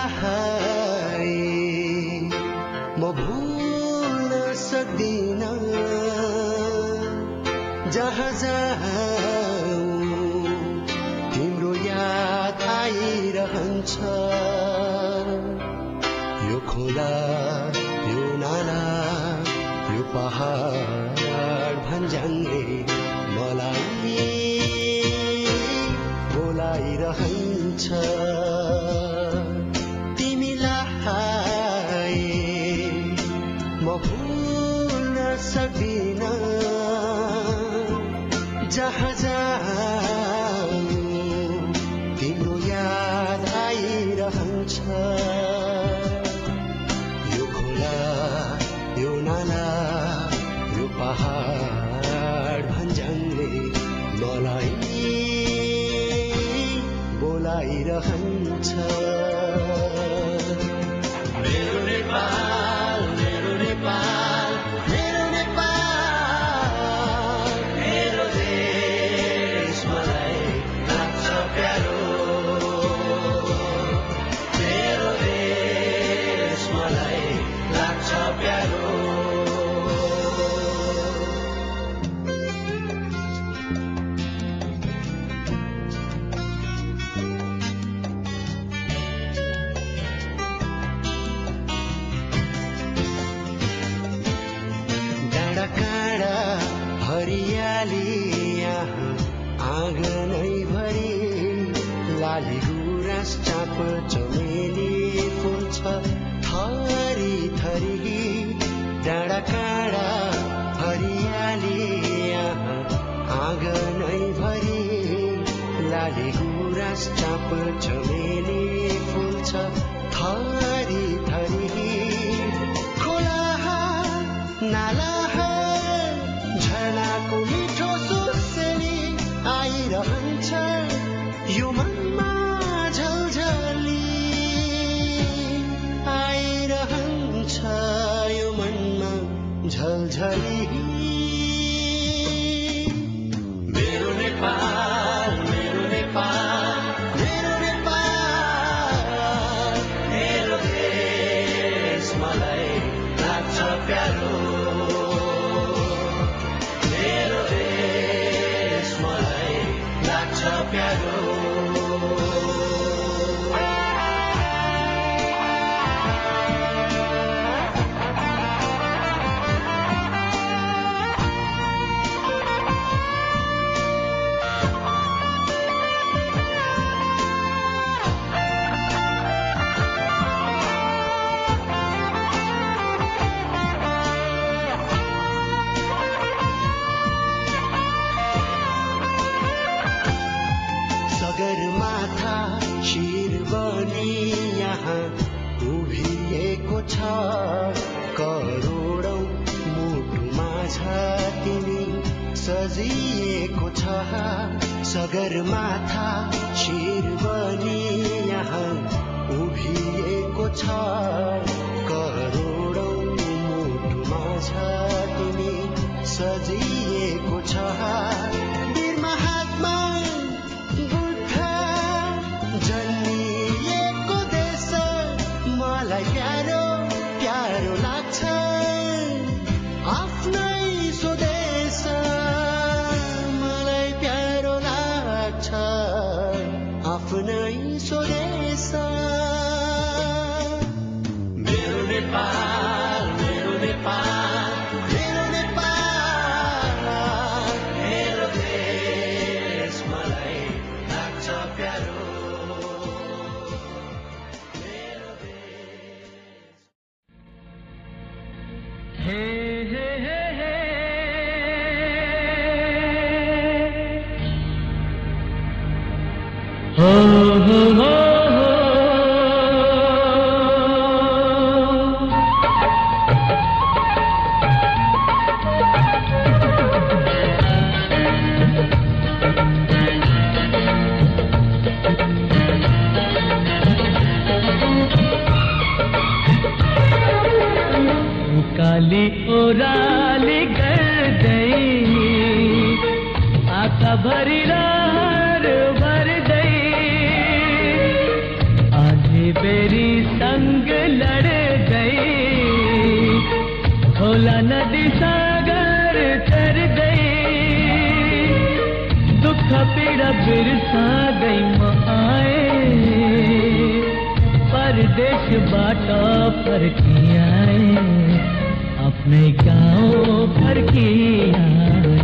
तिमीलाई म भुल्न सक्दिन जहाँ जाऊँ तिम्रो याद आइरहन्छ यो खोला यो नाला यो पहाड भन्ज्याङले मलाई बोलाइरहन्छ तिमीलाई म भुल्न सक्दिन जहाँ जाऊँ तिम्रो याद आइरहन्छ यो खोला यो नाला यो पहाड भन्ज्याङले मलाई बोलाइरहन्छ मेरो नेपाल मेरो नेपाल मेरो नेपाल मेरो देश मलाई लाग्छ प्यारो मेरो देश मलाई लाग्छ प्यारो काँडा हरियाली यहाँ आँगनै भरि लाली गुराँस चाँप चमेली फुल्छ थरी थरी डाँडा काँडा हरियाली यहाँ आँगनै भरि लाली गुराँस चाँप चमेली फुल्छ थरी थरी खोला नाला झरनाको मिठो सुसेली आइरहन्छ यो मनमा झलझली आइरहन्छ यो मनमा झलझली मेरो नेपाल मेरो नेपाल मेरो नेपाल मेरो देश मलाई लाग्छ प्यारो प्यारो सगरमाथा शिर बनी यहाँ उभिएको छ करोडौं मुटुमा छ तिमी सजिएको छ सगरमाथा शिर बनी यहाँ उभिएको छ करोडौं मुटुमा छ तिमी सजिएको छ वीर महात्मा जन्मिएको देश मलाई प्यारो प्यारो लाग्छ आफ्नै स्वदेश मलाई प्यारो लाग्छ आफ्नै स्वदेश मेरो नेपाल मेरो नेपाल मेरो नेपाल मेरो देश मलाई लाग्छ प्यारो Hey, hey, hey, hey. Oh, oh, oh, oh. काली ओराली गर्दै आँखा भरी रार भर्दै आधी बेरी बिरसादै म आए परदेशबाट फर्किआए आफ्नै गाउँ फर्किआए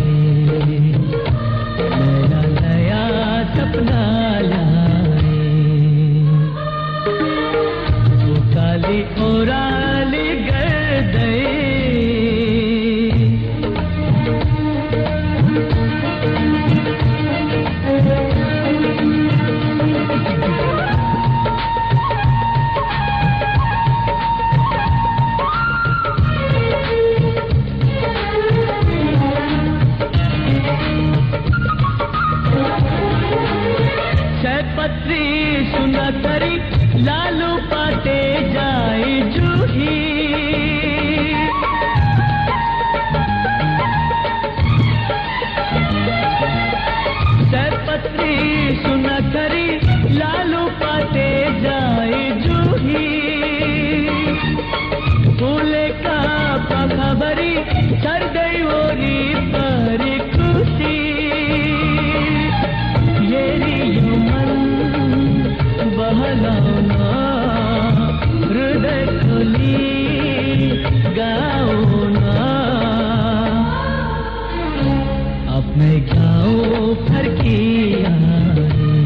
नयाँ नयाँ सपना ल्याए उकाली ओह्राली गर्दै सुनकरी लालू पाटे जाए जूही सरपत्री सुनकरी लालू पाटे जाए जूही फूले का पखबरी सर्दै ओरी परी खुशी येरी मन बहलाउना हृदय खोली गाउना आफ्नै गाउँ फर्किआए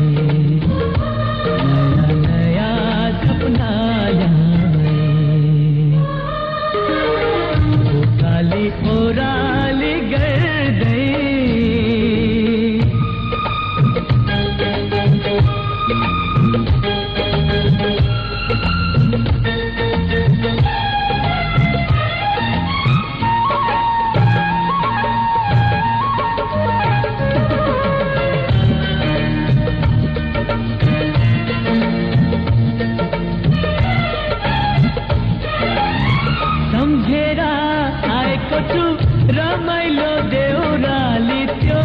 नयाँ नयाँ सपना ल्याए उकाली ओह्राली गर्दै रमाइलो देउराली त्यो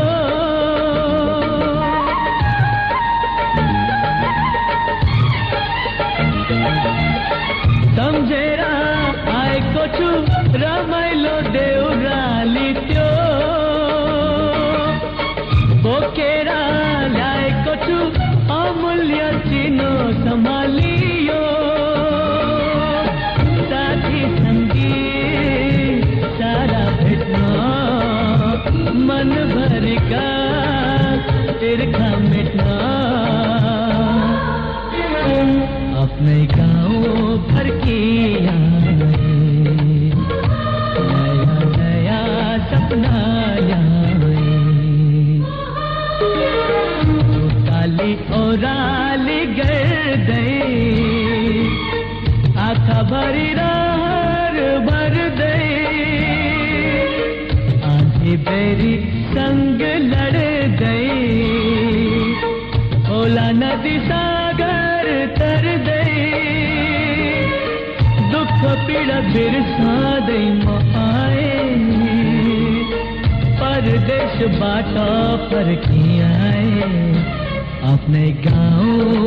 सम्झेर आएको छु रमाइलो देउराली त्यो बोकेर ल्याएको छु अमूल्य चिनो सम्हालियो साथी सङ्गी सारा मन भरका तिर्खा मेट्ना आफ्नै गाउँ फर्किआए नयाँ नयाँ सपना ल्याए उकाली ओह्राली गर्दै आँखा भरी रहर भर्दै बेरी संग लड़दै होला नदी सागर तरदै दुख पीडा बिर्सादै म आए परदेशबाट फर्किआए आफ्नै गाउँ